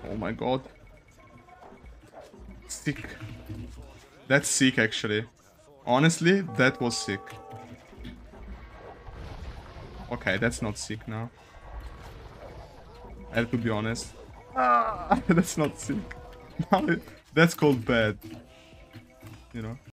Oh my god. Sick. That's sick, actually. Honestly, that was sick. Okay, that's not sick now. I have to be honest. That's not sick. That's called bad. You know?